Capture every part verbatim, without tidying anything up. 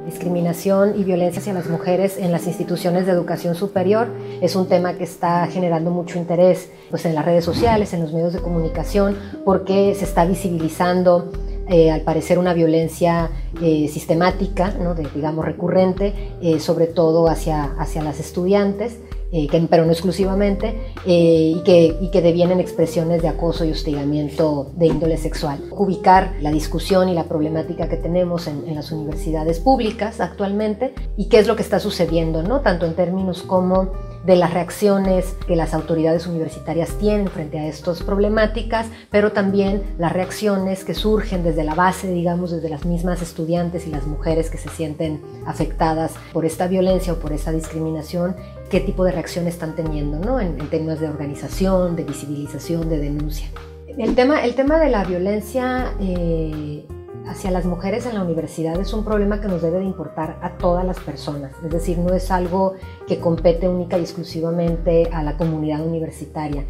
Discriminación y violencia hacia las mujeres en las instituciones de educación superior es un tema que está generando mucho interés pues, en las redes sociales, en los medios de comunicación, porque se está visibilizando eh, al parecer una violencia eh, sistemática, ¿no? de, digamos recurrente, eh, sobre todo hacia, hacia las estudiantes. Eh, que, pero no exclusivamente, eh, y, que, y que devienen expresiones de acoso y hostigamiento de índole sexual. Ubicar la discusión y la problemática que tenemos en, en las universidades públicas actualmente y qué es lo que está sucediendo, ¿no? Tanto en términos como de las reacciones que las autoridades universitarias tienen frente a estas problemáticas, pero también las reacciones que surgen desde la base, digamos, desde las mismas estudiantes y las mujeres que se sienten afectadas por esta violencia o por esta discriminación, qué tipo de reacción están teniendo, ¿no? en, en temas de organización, de visibilización, de denuncia. El tema, el tema de la violencia eh, hacia las mujeres en la universidad es un problema que nos debe de importar a todas las personas, es decir, no es algo que compete única y exclusivamente a la comunidad universitaria,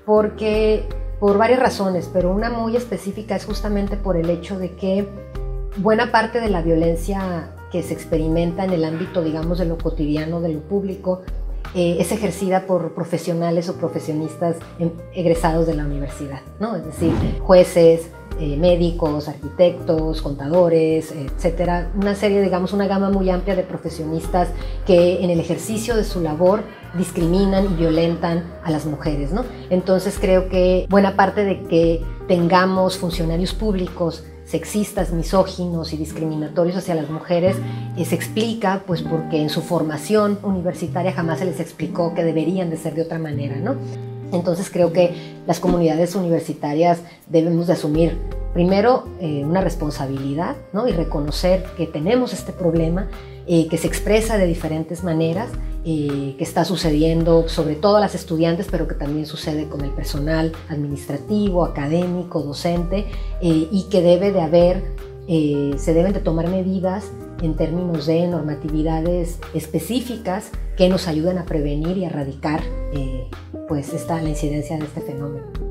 porque por varias razones, pero una muy específica es justamente por el hecho de que buena parte de la violencia que se experimenta en el ámbito, digamos, de lo cotidiano, de lo público, Eh, es ejercida por profesionales o profesionistas egresados de la universidad, ¿no? Es decir, jueces, eh, médicos, arquitectos, contadores, etcétera. Una serie, digamos, una gama muy amplia de profesionistas que en el ejercicio de su labor discriminan y violentan a las mujeres, ¿no? Entonces creo que buena parte de que tengamos funcionarios públicos sexistas, misóginos y discriminatorios hacia las mujeres eh, se explica pues porque en su formación universitaria jamás se les explicó que deberían de ser de otra manera, ¿no? Entonces creo que las comunidades universitarias debemos de asumir primero eh, una responsabilidad, ¿no? Y reconocer que tenemos este problema eh, que se expresa de diferentes maneras, eh, que está sucediendo sobre todo a las estudiantes, pero que también sucede con el personal administrativo, académico, docente, eh, y que debe de haber, eh, se deben de tomar medidas en términos de normatividades específicas que nos ayuden a prevenir y a erradicar eh, pues esta, la incidencia de este fenómeno.